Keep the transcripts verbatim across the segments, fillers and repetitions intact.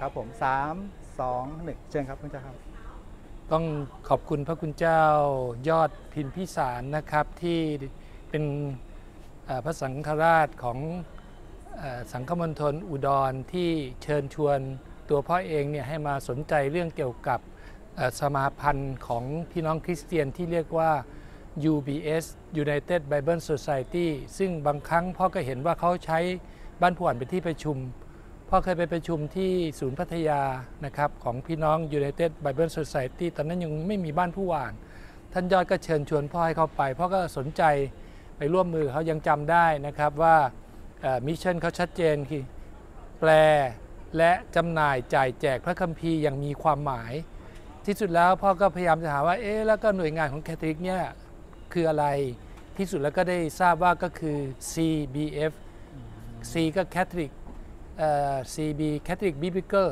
ครับผมสามสองหนึ่งเชิญครับคุณเจ้าครับต้องขอบคุณพระคุณเจ้ายอดพิมพิสารนะครับที่เป็นพระสังฆราชของสังฆมณฑลอุดรที่เชิญชวนตัวพ่อเองเนี่ยให้มาสนใจเรื่องเกี่ยวกับสมาพันธ์ของพี่น้องคริสเตียนที่เรียกว่า ยู บี เอส United Bible Society ซึ่งบางครั้งพ่อก็เห็นว่าเขาใช้บ้านผู้อ่านเป็นที่ประชุมพ่อเคยไปประชุมที่ศูนย์พัทยานะครับของพี่น้อง United Bible Society ตอนนั้นยังไม่มีบ้านผู้อ่านท่านยอดก็เชิญชวนพ่อให้เข้าไปพ่อก็สนใจไปร่วมมือเขายังจำได้นะครับว่ามิชชั่นเขาชัดเจนคือแปลและจำหน่ายจ่ายแจกพระคัมภีร์อย่างมีความหมายที่สุดแล้วพ่อก็พยายามจะหาว่าเอ๊ะแล้วก็หน่วยงานของแคทอลิกเนี่ยคืออะไรที่สุดแล้วก็ได้ทราบว่าก็คือ ซี บี เอฟ C ก็ Catholic เอ่อ ซี บี Catholic Biblical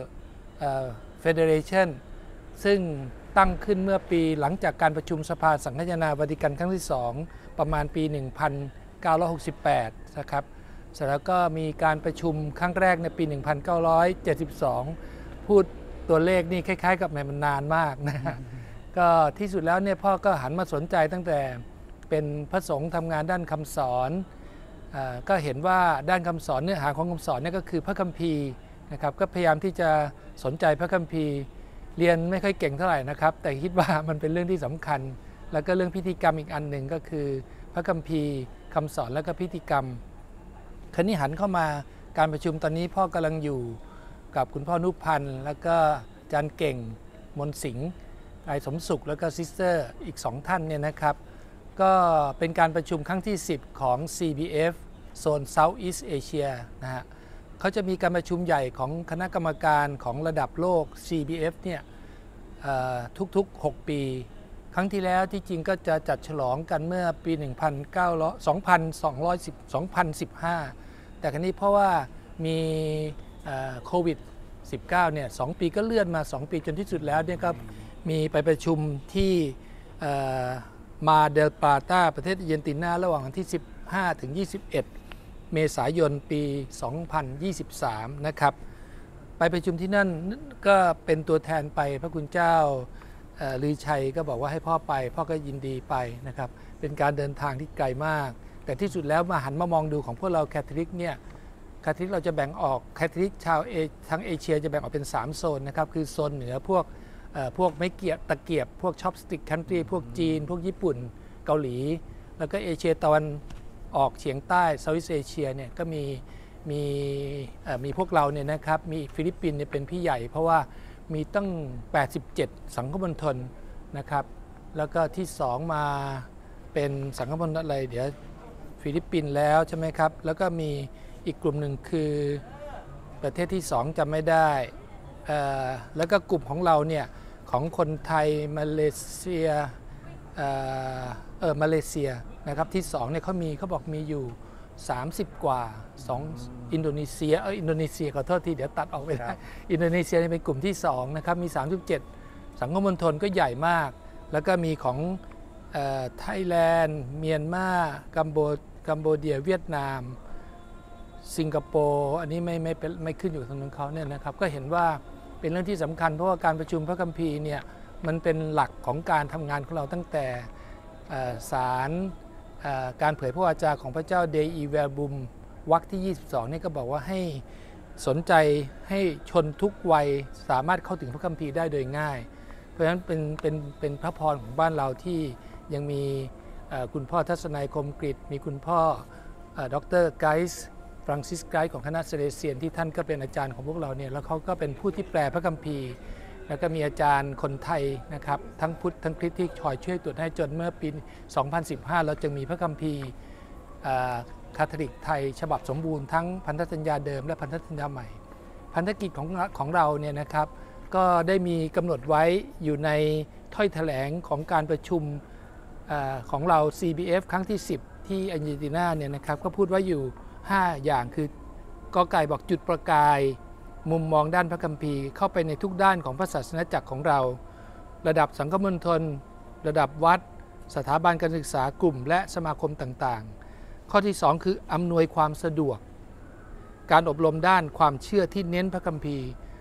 Federation ซึ่งตั้งขึ้นเมื่อปีหลังจากการประชุมสภาสังฆนายวาติกันครั้งที่สองประมาณปี หนึ่งพันเก้าร้อยหกสิบแปด นะครับเสร็จแล้วก็มีการประชุมครั้งแรกในปี หนึ่งพันเก้าร้อยเจ็ดสิบสอง พูดตัวเลขนี่คล้ายๆกับมันนานมากนะก็ที่สุดแล้วเนี่ยพ่อก็หันมาสนใจตั้งแต่เป็นพระสงฆ์ทำงานด้านคำสอนก็เห็นว่าด้านคำสอนเนื้อหาของคำสอนนี่ก็คือพระคัมภีร์นะครับก็พยายามที่จะสนใจพระคัมภีร์เรียนไม่ค่อยเก่งเท่าไหร่นะครับแต่คิดว่ามันเป็นเรื่องที่สำคัญแล้วก็เรื่องพิธีกรรมอีกอันหนึ่งก็คือพระคัมภีร์คำสอนแล้วก็พิธีกรรมคราวนี้หันเข้ามาการประชุมตอนนี้พ่อกำลังอยู่กับคุณพ่อนุพันธ์แล้วก็อาจารย์เก่งมนสิงห์ไอสมสุขแล้วก็ซิสเตอร์อีกสองท่านเนี่ยนะครับก็เป็นการประชุมครั้งที่สิบของ ซี บี เอฟ โซน Southeast Asia นะฮะเขาจะมีการประชุมใหญ่ของคณะกรรมการของระดับโลก ซี บี เอฟ เนี่ยทุกๆหกปีครั้งที่แล้วที่จริงก็จะจัดฉลองกันเมื่อปี สองพันสองร้อยสิบ สองพันสิบห้า แต่ครั้นี้เพราะว่ามีโควิด สิบเก้า เนี่ยสองปีก็เลื่อนมาสองปีจนที่สุดแล้วเนี่ยก็มีไปประชุมที่มาเดลปาตาประเทศอาร์เจนตินาระหว่างวันที่สิบห้าถึงยี่สิบเอ็ดเมษายนปี สองพันยี่สิบสาม นะครับไปประชุมที่นั่นก็เป็นตัวแทนไปพระคุณเจ้าลือชัยก็บอกว่าให้พ่อไปพ่อก็ยินดีไปนะครับเป็นการเดินทางที่ไกลมากแต่ที่สุดแล้วมาหันมามองดูของพวกเราแคทอลิกเนี่ยแคทอลิกเราจะแบ่งออกแคทอลิกชาวเอทั้งเอเชียจะแบ่งออกเป็นสามโซนนะครับคือโซนเหนือพวกพวกไม้เกียบตะเกียบพวกช็อปสติ๊กคันทรีพวกจีนพวกญี่ปุ่นเกาหลีแล้วก็เอเชียตะวันออกเฉียงใต้เซาท์อีสต์เอเชียเนี่ยก็มีมีมีพวกเราเนี่ยนะครับมีฟิลิปปินส์เนี่ยเป็นพี่ใหญ่เพราะว่ามีตั้งแปดสิบเจ็ดสังคมณฑลนะครับแล้วก็ที่สองมาเป็นสังคมณฑลอะไรเดี๋ยวฟิลิปปินส์แล้วใช่ไหมครับแล้วก็มีอีกกลุ่มหนึ่งคือประเทศที่สองจำไม่ได้แล้วก็กลุ่มของเราเนี่ยของคนไทยมาเลเซียเออเออมาเลเซียนะครับที่สองเนี่ยเขามีเขาบอกมีอยู่สามสิบกว่าสองอินโดนีเซียเอออินโดนีเซียขอโทษทีเดี๋ยวตัดออกไปได้อินโดนีเซียเป็นกลุ่มที่สองนะครับมีสามสิบเจ็ดสังคมณฑลก็ใหญ่มากแล้วก็มีของไทยแลนด์เมียนมากัมโบกัมโบเดียเวียดนามสิงคโปร์อันนี้ไม่ไม่ไม่ขึ้นอยู่ทางนู้นเขาเนี่ยนะครับก็เห็นว่าเป็นเรื่องที่สำคัญเพราะว่าการประชุมพระคัมภีร์เนี่ยมันเป็นหลักของการทำงานของเราตั้งแต่สารการเผยพระวาจาของพระเจ้า Dei Verbum วรรคที่ยี่สิบสองนี่ก็บอกว่าให้สนใจให้ชนทุกวัยสามารถเข้าถึงพระคัมภีร์ได้โดยง่ายเพราะฉะนั้นเป็นเป็นเป็นพระพรของบ้านเราที่ยังมีคุณพ่อทัศนัยคมกฤษมีคุณพ่อดรไกส์ฟรังซิสไกส์ของคณะเซเลเซียนที่ท่านก็เป็นอาจารย์ของพวกเราเนี่ยแล้วเขาก็เป็นผู้ที่แปลพระคัมภีร์แล้วก็มีอาจารย์คนไทยนะครับทั้งพุทธทั้งคริสต์ที่คอยช่วยตรวจให้จนเมื่อปี สองพันสิบห้า เราจึงมีพระคัมภีร์คาทอลิกไทยฉบับสมบูรณ์ทั้งพันธสัญญาเดิมและพันธสัญญาใหม่พันธกิจของของเราเนี่ยนะครับก็ได้มีกำหนดไว้อยู่ในถ้อยแถลงของการประชุมของเรา ซี บี เอฟ ครั้งที่สิบที่อาร์เจนตินาเนี่ยนะครับก็พูดไว้อยู่ห้าอย่างคือกอไก่บอกจุดประกายมุมมองด้านพระคัมภีร์เข้าไปในทุกด้านของพระศาสนาจักรของเราระดับสังคมณฑลระดับวัดสถาบันการศึกษากลุ่มและสมาคมต่างๆข้อที่สองคืออำนวยความสะดวกการอบรมด้านความเชื่อที่เน้นพระคัมภีร์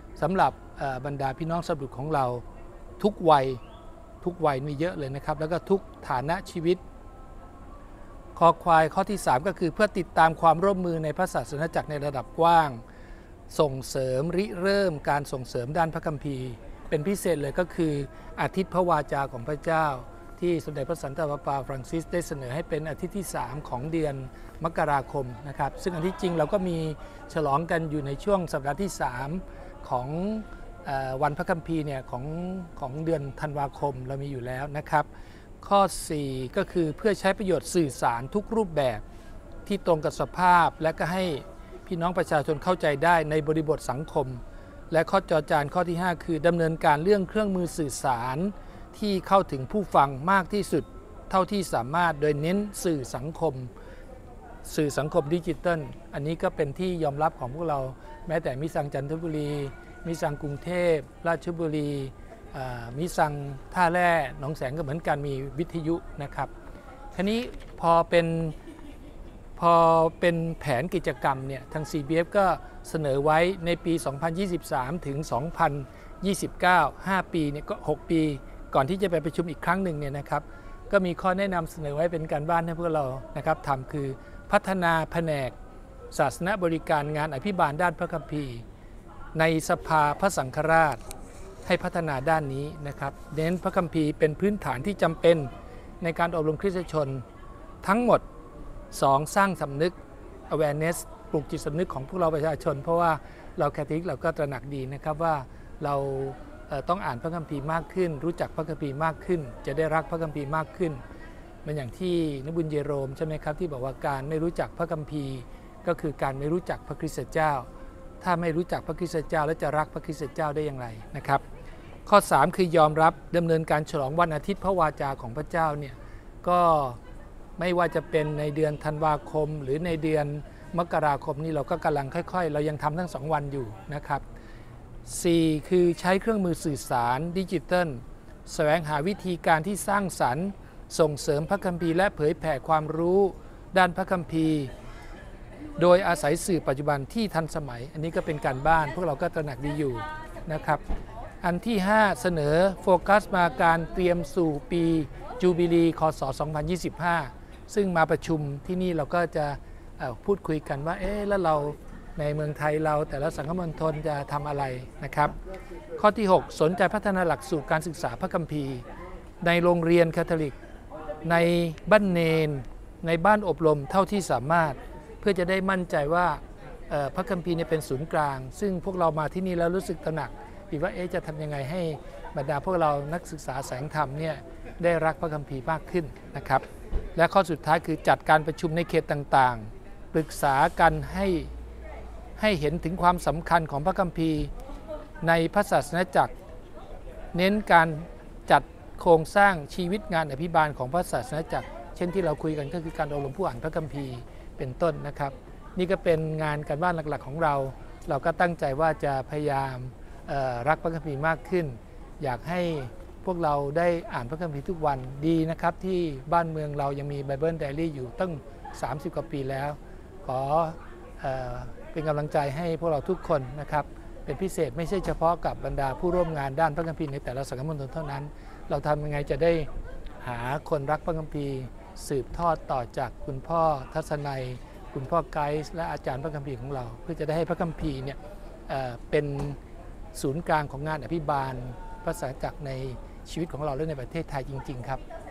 สำหรับบรรดาพี่น้องสรุปของเราทุกวัยทุกวัยมีเยอะเลยนะครับแล้วก็ทุกฐานะชีวิตคอควายข้อที่สามก็คือเพื่อติดตามความร่วมมือในพระศาสนาจักรในระดับกว้างส่งเสริมริเริ่มการส่งเสริมด้านพระคัมภีร์เป็นพิเศษเลยก็คืออาทิตย์พระวาจาของพระเจ้าที่สมเด็จพระสันตะปาปาฟรังซิสได้เสนอให้เป็นอาทิตย์ที่สามของเดือนมกราคมนะครับซึ่งอันที่จริงเราก็มีฉลองกันอยู่ในช่วงสัปดาห์ที่สามของวันพระคัมภีร์เนี่ยของของเดือนธันวาคมเรามีอยู่แล้วนะครับข้อสี่ก็คือเพื่อใช้ประโยชน์สื่อสารทุกรูปแบบที่ตรงกับสภาพและก็ให้พี่น้องประชาชนเข้าใจได้ในบริบทสังคมและข้อจอจานข้อที่ห้าคือดำเนินการเรื่องเครื่องมือสื่อสารที่เข้าถึงผู้ฟังมากที่สุดเท่าที่สามารถโดยเน้นสื่อสังคมสื่อสังคมดิจิทัลอันนี้ก็เป็นที่ยอมรับของพวกเราแม้แต่มิสังจันทบุรีมิสังกรุงเทพราชบุรีมิสังท่าแร่หนองแสงก็เหมือนกันมีวิทยุนะครับทีนี้พอเป็นพอเป็นแผนกิจกรรมเนี่ยทาง ซี บี เอฟ ก็เสนอไว้ในปี สองพันยี่สิบสาม ถึง สองพันยี่สิบเก้า ห้า ปีเนี่ยก็ หก ปีก่อนที่จะไปประชุมอีกครั้งหนึ่งเนี่ยนะครับก็มีข้อแนะนำเสนอไว้เป็นการบ้านให้พวกเรานะครับทำคือพัฒนาแผนกศาสนบริการงานอภิบาลด้านพระคัมภีร์ในสภาพระสังฆราชให้พัฒนาด้านนี้นะครับเน้นพระคัมภีร์เป็นพื้นฐานที่จำเป็นในการอบรมคริสตชนทั้งหมดสองสร้างสำนึก awareness ปลูกจิตสำนึกของพวกเราประชาชนเพราะว่าเราแคทอลิกเราก็ตระหนักดีนะครับว่าเราต้องอ่านพระคัมภีร์มากขึ้นรู้จักพระคัมภีร์มากขึ้นจะได้รักพระคัมภีร์มากขึ้นมันอย่างที่นบุญเยโรมใช่ไหมครับที่บอกว่าการไม่รู้จักพระคัมภีร์ก็คือการไม่รู้จักพระคริสตเจ้าถ้าไม่รู้จักพระคริสตเจ้าแล้วจะรักพระคริสตเจ้าได้อย่างไรนะครับข้อสามคือยอมรับดำเนินการฉลองวันอาทิตย์พระวาจาของพระเจ้าเนี่ยก็ไม่ว่าจะเป็นในเดือนธันวาคมหรือในเดือนมกราคมนี่เราก็กำลังค่อยๆเรายังทำทั้งสองวันอยู่นะครับสี่คือใช้เครื่องมือสื่อสารดิจิทัลแสวงหาวิธีการที่สร้างสรรค์ส่งเสริมพระคัมภีร์และเผยแผ่ความรู้ด้านพระคัมภีร์โดยอาศัยสื่อปัจจุบันที่ทันสมัยอันนี้ก็เป็นการบ้านพวกเราก็ตระหนักดีอยู่นะครับอันที่ห้าเสนอโฟกัสมาการเตรียมสู่ปีจูบิลีคศสองพันยี่สิบห้าซึ่งมาประชุมที่นี่เราก็จะพูดคุยกันว่าเอ๊ะแล้วเราในเมืองไทยเราแต่ละสังคมณฑลจะทำอะไรนะครับข้อที่หกสนใจพัฒนาหลักสูตรการศึกษาพระคัมภีร์ในโรงเรียนคาทอลิกในบ้านเนนในบ้านอบรมเท่าที่สามารถเพื่อจะได้มั่นใจว่าพระคัมภีร์เป็นศูนย์กลางซึ่งพวกเรามาที่นี่แล้วรู้สึกตระหนักดีว่าเอ๊ะจะทำยังไงให้บรรดาพวกเรานักศึกษาแสงธรรมเนี่ยได้รักพระคัมภีร์มากขึ้นนะครับและข้อสุดท้ายคือจัดการประชุมในเขตต่างๆปรึกษากันให้ให้เห็นถึงความสำคัญของพระคัมภีร์ในพระศาสนาจักรเน้นการจัดโครงสร้างชีวิตงานอภิบาลของพระศาสนาจักรเช่นที่เราคุยกันก็คือการอบรมผู้อ่านพระคัมภีร์เป็นต้นนะครับนี่ก็เป็นงานการบ้านหลักๆของเราเราก็ตั้งใจว่าจะพยายามรักพระคัมภีร์มากขึ้นอยากให้พวกเราได้อ่านพระคัมภีร์ทุกวันดีนะครับที่บ้านเมืองเรายังมี Bible Diary อยู่ตั้งสามสิบกว่าปีแล้วขอเอ่อเป็นกำลังใจให้พวกเราทุกคนนะครับเป็นพิเศษไม่ใช่เฉพาะกับบรรดาผู้ร่วมงานด้านพระคัมภีร์ในแต่ละสังคมมณฑลเท่านั้นเราทำยังไงจะได้หาคนรักพระคัมภีร์สืบทอดต่อจากคุณพ่อทัศนัยคุณพ่อไกด์และอาจารย์พระคัมภีร์ของเราเพื่อจะได้ให้พระคัมภีร์เนี่ย เอ่อ เป็นศูนย์กลางของงานอภิบาลพระศาสนาจักรในชีวิตของเราและในประเทศไทยจริงๆครับ